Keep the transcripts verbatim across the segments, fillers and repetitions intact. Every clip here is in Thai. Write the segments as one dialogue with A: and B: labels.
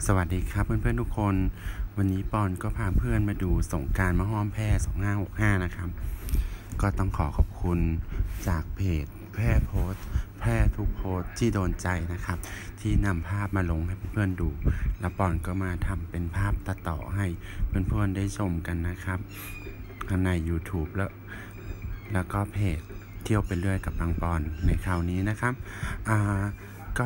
A: สวัสดีครับเพื่อนๆทุกคนวันนี้ปอนก็พาเพื่อนมาดูสงกรานต์มะฮ้อมแพร่สองห้าหกห้านะครับก็ต้องขอขอบคุณจากเพจแพร่โพสต์แพร่ทุกโพสต์ที่โดนใจนะครับที่นำภาพมาลงให้เพื่อนๆดูแล้วปอนก็มาทำเป็นภาพตัดต่อให้เพื่อนๆได้ชมกันนะครับทั้งใน YouTube แล้วแล้วก็เพจเที่ยวไปเรื่อยกับปังปอนในคราวนี้นะครับอ่าก็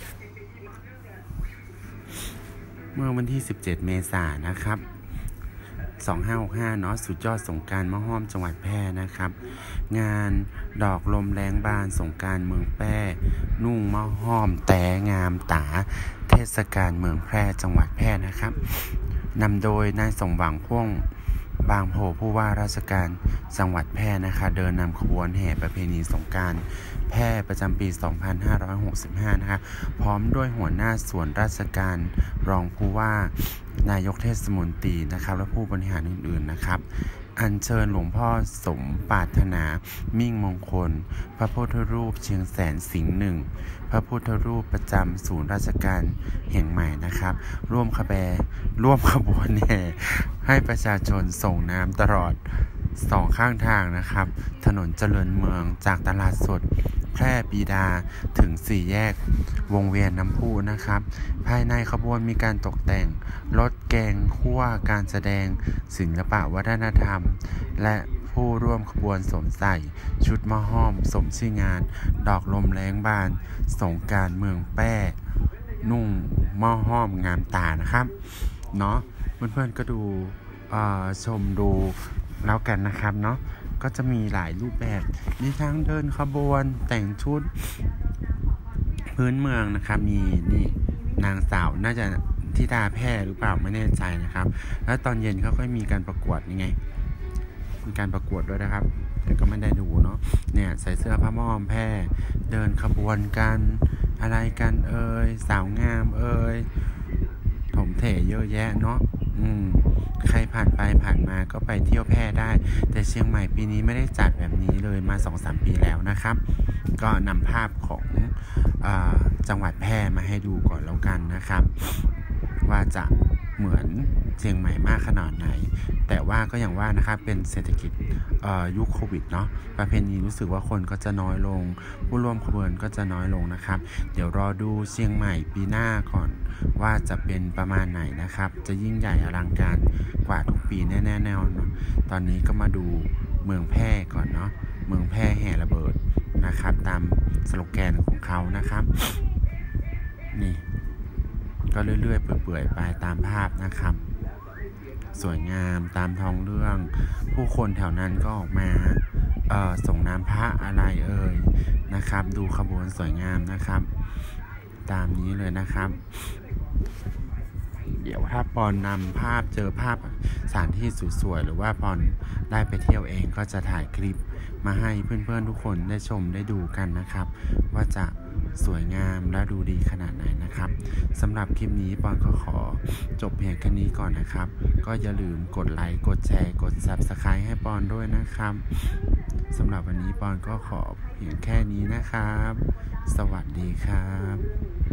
A: เมื่อวันที่สิบเจ็ดเมษายนนะครับสองห้าหกห้าเนาะสุดยอดสงกรานต์มะฮ้อมจังหวัดแพร่นะครับงานดอกลมแรงบานสงกรานต์เมืองแพร่นุ่งมะฮ้อมแต่งามตาเทศกาลเมืองแพร่จังหวัดแพร่นะครับนำโดยนายสมหวังพ่วงบางโพผู้ว่าราชการจังหวัดแพร่นะคะเดินนำขบวนแห่ประเพณีสงกรานต์แพร่ประจำปีสองพันห้าร้อยหกสิบห้านะคะพร้อมด้วยหัวหน้าส่วนราชการรองผู้ว่านายกเทศมนตรีนะครับและผู้บริหารอื่นๆนะครับอัญเชิญหลวงพ่อสมปรารถนามิ่งมงคลพระพุทธรูปเชียงแสนสิงห์หนึ่งพระพุทธรูปประจำศูนย์ราชการแห่งใหม่นะครับร่วมขบวนร่วมขบวนแห่ให้ประชาชนส่งน้ำตลอดสองข้างทางนะครับถนนเจริญเมืองจากตลาดสดแพร่ปีดาถึงสี่แยกวงเวียนน้ำพุนะครับภายในขบวนมีการตกแต่งรถแกงคั่วการแสดงศิลปะวัฒนธรรมและผู้ร่วมขบวนสวมใส่ชุดมะฮ้อมสมชื่องานดอกลมแรงบานสงกรานต์เมืองแพร่นุ่งมะฮ้อมงามตานะครับเนาะเพื่อนๆก็ดูชมดูแล้วกันนะครับเนาะก็จะมีหลายรูปแบบมีทั้งเดินขบวนแต่งชุดพื้นเมืองนะครับมีนี่นางสาวน่าจะธิดาแพร่หรือเปล่าไม่แน่ใจนะครับแล้วตอนเย็นเขาก็มีการประกวดยังไงมีการประกวดด้วยนะครับแต่ก็ไม่ได้ดูเนาะเนี่ยใส่เสื้อผ้าม่อมแพร่เดินขบวนกันอะไรกันเอ่ยสาวงามเอ่ยถมเถเยอะแยะเนาะอืมใครผ่านไปผ่านมาก็ไปเที่ยวแพร่ได้แต่เชียงใหม่ปีนี้ไม่ได้จัดแบบนี้เลยมา สองถึงสาม ปีแล้วนะครับก็นำภาพของอ่าจังหวัดแพร่มาให้ดูก่อนแล้วกันนะครับว่าจะเหมือนเชียงใหม่มากขนาดไหนแต่ว่าก็อย่างว่านะครับเป็นเศรษฐกิจยุคโควิดเนาะประเพณีรู้สึกว่าคนก็จะน้อยลงผู้ร่วมขบวนก็จะน้อยลงนะครับเดี๋ยวรอดูเชียงใหม่ปีหน้าก่อนว่าจะเป็นประมาณไหนนะครับจะยิ่งใหญ่อลังการกว่าทุกปีแน่ๆแน่นอนตอนนี้ก็มาดูเมืองแพร่ก่อนเนาะเมืองแพร่แห่ระเบิดนะครับตามสโลแกนของเขานะครับนี่ก็เรื่อยๆเปื่อยๆไปตามภาพนะครับสวยงามตามท้องเรื่องผู้คนแถวนั้นก็ออกมาเอ่อส่งน้ำพระอะไรเอ่ยนะครับดูขบวนสวยงามนะครับตามนี้เลยนะครับเดี๋ยวถ้าปอนนำภาพเจอภาพสถานที่สวยๆหรือว่าปอนได้ไปเที่ยวเองก็จะถ่ายคลิปมาให้เพื่อนๆทุกคนได้ชมได้ดูกันนะครับว่าจะสวยงามและดูดีขนาดไหนนะครับสำหรับคลิปนี้ปอนก็ขอจบเพียงแค่นี้ก่อนนะครับก็อย่าลืมกดไลค์กดแชร์กด ซับสไครบ์ ให้ปอนด้วยนะครับสำหรับวันนี้ปอนก็ขอเพียงแค่นี้นะครับสวัสดีครับ